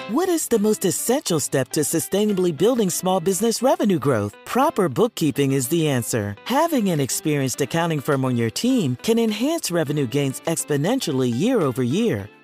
What is the most essential step to sustainably building small business revenue growth? Proper bookkeeping is the answer. Having an experienced accounting firm on your team can enhance revenue gains exponentially year over year.